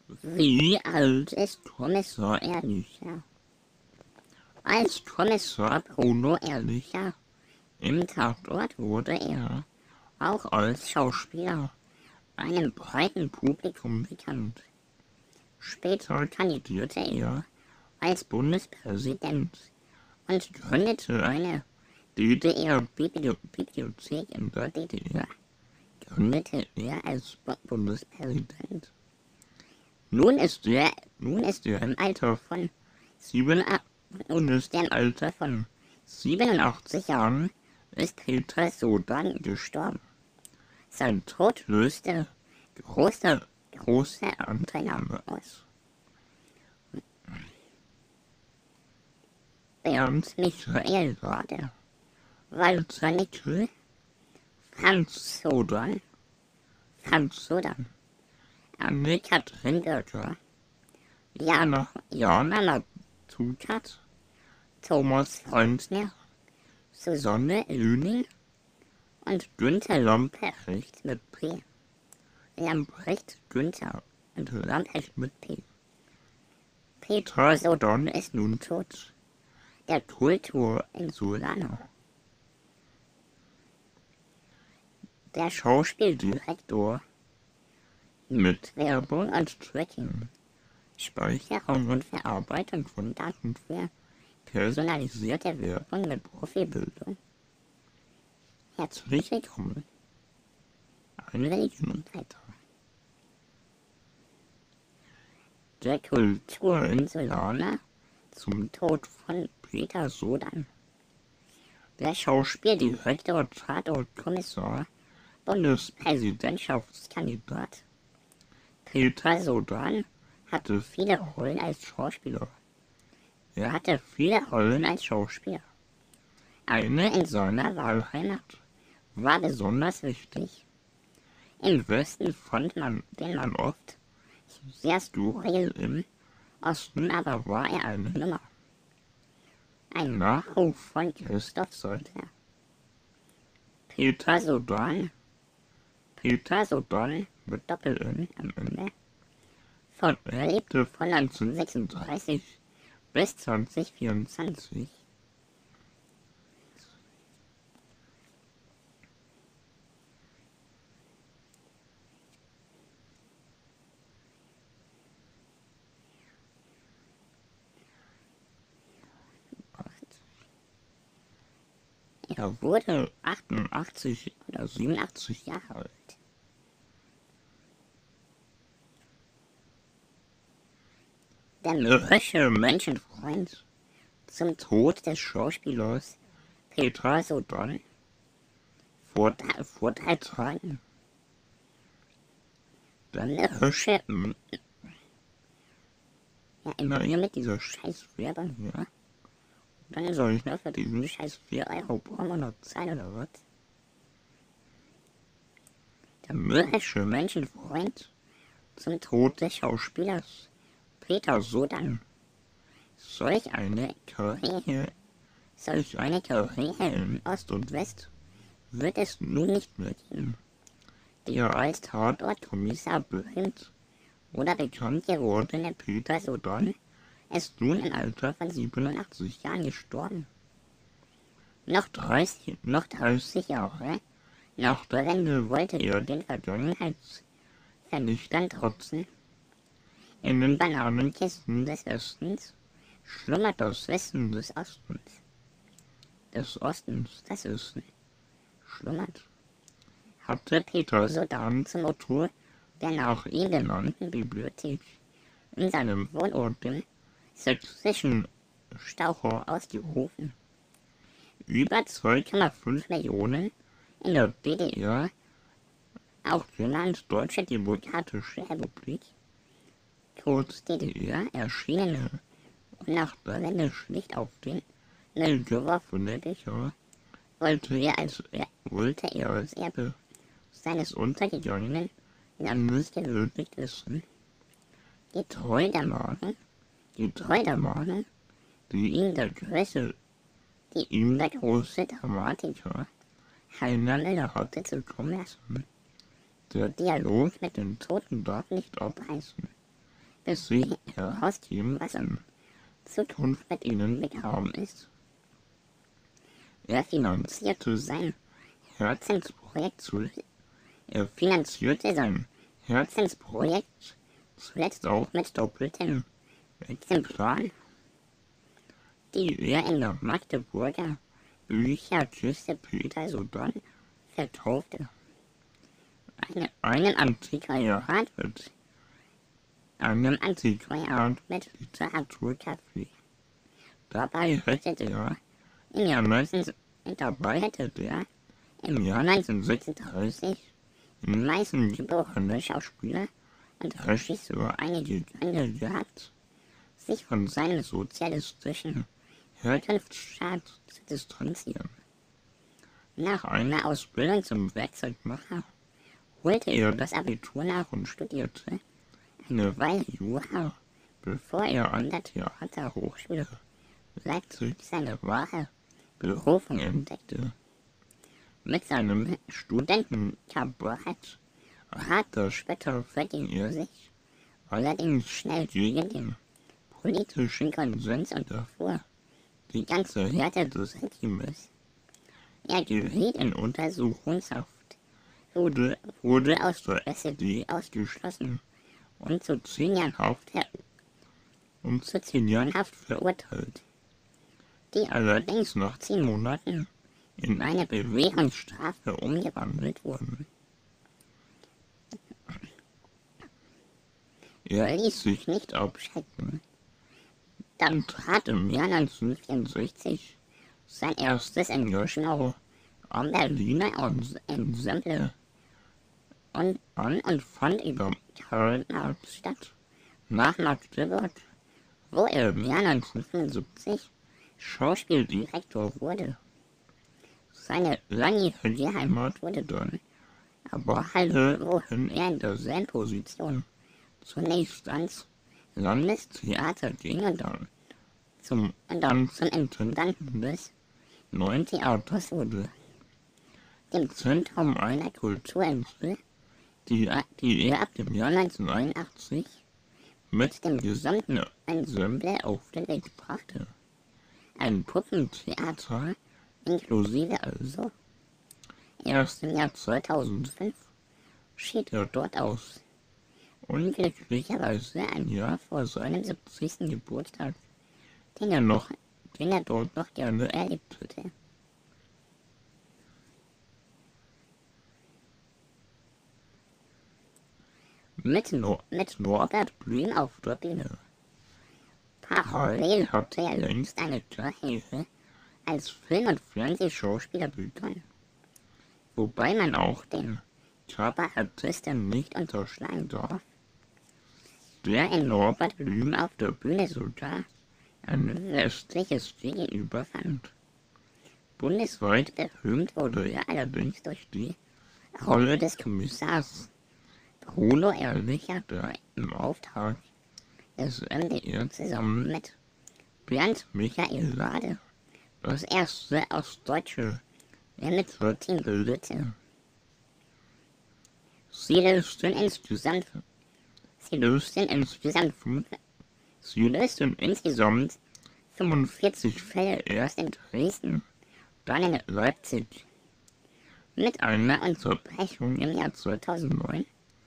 Wie alt ist Kommissar Ehrlicher? Als Kommissar Bruno Ehrlicher im Tatort wurde er auch als Schauspieler einem breiten Publikum bekannt. Später kandidierte er als Bundespräsident und gründete eine DDR-Bibliothek in der DDR. Gründete er als Bundespräsident. Nun ist er im Alter von 87 Jahren ist Peter Sodan gestorben. Sein Tod löste große Anteilnahme aus. Bernd Michael Rader, Walter Nickel, Franz Sodan, Anne-Kathrin Götter, Jana Matukat, Thomas Freundner, Susanne Lüning und Günther Lamprecht mit P. Lamprecht, Günther und Lamprecht mit P. Peter Sodan ist nun tot. Der Kultur in Solano. Der Schauspieldirektor mit Werbung und Tracking, Speicherung und Verarbeitung von Daten für personalisierte Werbung mit Profilbildung. Herzlich willkommen. Anregungen und weiter. Der Kultur in Solana zum Tod von Peter Sodan. Der Schauspieldirektor, Tatortkommissar, Bundespräsidentschaftskandidat Peter Sodan hatte viele Rollen als Schauspieler. Er hatte viele Rollen als Schauspieler. Eine in seiner Wahlheimat war besonders wichtig. Im Westen fand man den Mann oft sehr skurril, im Osten aber war er eine Nummer. Ein Nachruf von Christoph Solter. Peter Sodan mit Doppel-N am Ende, lebte von 1936 bis 2024. Er wurde 88 oder 87 Jahre alt. Der mürrische Menschenfreund zum Tod des Schauspielers Peter Sodan vor 3 Tagen. Der mürrische... Ja, immer hier mit dieser scheiß Werbung hier. Dann soll ich nur für diesen scheiß 4 Euro pro Monat zahlen oder was? Der mürrische Menschenfreund zum Tod des Schauspielers Peter Sodan. Solch eine Karriere in Ost und West wird es nun nicht mehr geben. Der als Tatortkommissar berühmt oder bekannt gewordene Peter Sodan ist nun im Alter von 87 Jahren gestorben. Noch 30 Jahre nach der Wende wollte er den Vergangenheitsvernichtern trotzen. In den Bananenkisten des Ostens schlummert das Wissen des Ostens. Des Ostens, das Osten, schlummert. Hatte Peter Sodan zum Motto der nach ihm benannten Bibliothek in seinem Wohnort im sächsischen Stauchau ausgerufen. Über 2,5 Millionen in der DDR, auch genannt Deutsche Demokratische Republik, kurz DDR, erschienene und nach der Wende schlicht auf den Müll geworfene Bücher wollte er als Erbe seines untergegangenen Landes gewürdigt wissen. Getreu der Mahnung, die ihm der große Dramatiker Heiner Miller hatte zukommen lassen. Der Dialog mit den Toten darf nicht abreißen. bis sie herausgeben, was in Zukunft mit ihnen begraben ist. Er finanzierte sein Herzensprojekt zuletzt auch mit doppeltem Exemplaren, die er in der Magdeburger Bücherkiste Peter Sodann verkaufte. Einen Antiquariat mit Literaturcafé. Dabei hätte der im Jahr 1936 in Meißen geborene Schauspieler und Regisseur einige Gründe gehabt, sich von seinem sozialistischen Herkunftsstaat zu distanzieren. Nach einer Ausbildung zum Werkzeugmacher holte er das Abitur nach und studierte eine Weile Jura, bevor er an der Theaterhochschule Leipzig seine wahre Berufung entdeckte. Mit seinem Studentenkabarett Theater verging er sich allerdings schnell gegen den politischen Konsens und erfuhr die ganze Härte des Regimes. Er geriet in Untersuchungshaft, wurde aus der SED ausgeschlossen und zu 10 Jahren Haft verurteilt, die allerdings nach 10 Monaten in eine Bewährungsstrafe umgewandelt wurden. Er ließ sich nicht abschrecken. Dann trat im Jahr 1964 sein erstes Engagement am Berliner Ensemble an und fand über Karl-Marx-Stadt nach Magdeburg, wo er im Jahr 1975 Schauspieldirektor wurde. Seine langjährige Heimat wurde dann aber Halle, wohin er in derselben Position zunächst ans Landestheater ging und dann zum Intendanten des Neuen Theaters wurde, dem Zentrum einer Kulturinsel, die er ab dem Jahr 1989 mit dem gesamten Ensemble auf den Weg brachte. Ein Puppentheater inklusive also. Erst im Jahr 2005 schied er dort aus. Unglücklicherweise ein Jahr vor seinem 70. Geburtstag, den er dort noch gerne erlebt hätte. Mit Norbert Blüm auf der Bühne. Parallel hatte er längst eine Karriere als Film- und Fernsehschauspieler begonnen, wobei man auch den Körperartisten nicht unterschlagen darf, der in Norbert Blüm auf der Bühne sogar ein westliches Gegenüber fand. Bundesweit berühmt wurde er allerdings durch die Rolle des Kommissars Bruno Ehrlicher, der im Auftrag des MDR zusammen mit Bernd Michael Lade das erste ostdeutsche Ermittlerteam bildete. Sie lösten insgesamt 45 Fälle erst in Dresden, dann in Leipzig. Mit einer Unterbrechung im Jahr 2009,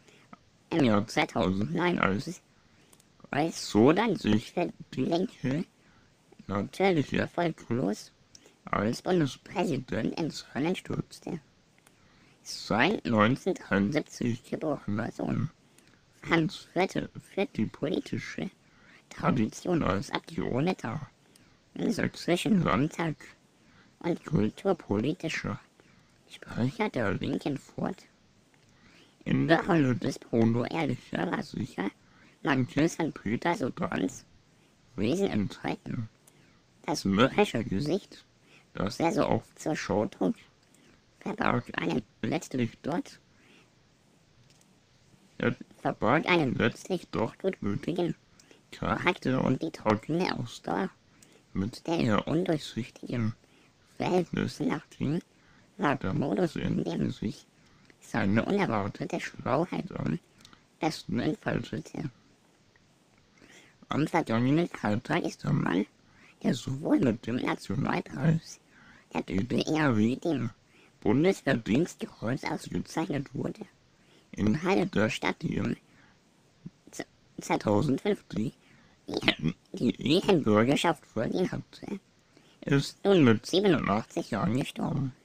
als Sodann sich für die Linke natürlich erfolglos als Bundespräsident ins Rennen stürzte. Sein 1973 geborener Sohn Franz führt die politische Tradition als Abgeordneter im Sächsischen Landtag und kulturpolitischer Sprecher der Linken fort. In der Rolle des Bruno Ehrlicher war sicher manches von Peter Sodanns Wesen enthalten. Das mürrische Gesicht, das er so oft zur Show trug, verbarg einen letztlich doch gutmütigen Charakter und die trockene Ausdauer, mit der er undurchsichtigen Verhältnissen nachging, war der Modus, in dem sich seine unerwartete Schlauheit am besten entfaltete. am vergangenen Freitag ist der Mann, der sowohl mit dem Nationalpreis der DDR wie dem Bundesverdienstkreuz ausgezeichnet wurde, in Halle der Stadt, die im 2005 die Ehrenbürgerschaft verdient hatte, ist nun mit 87 Jahren gestorben.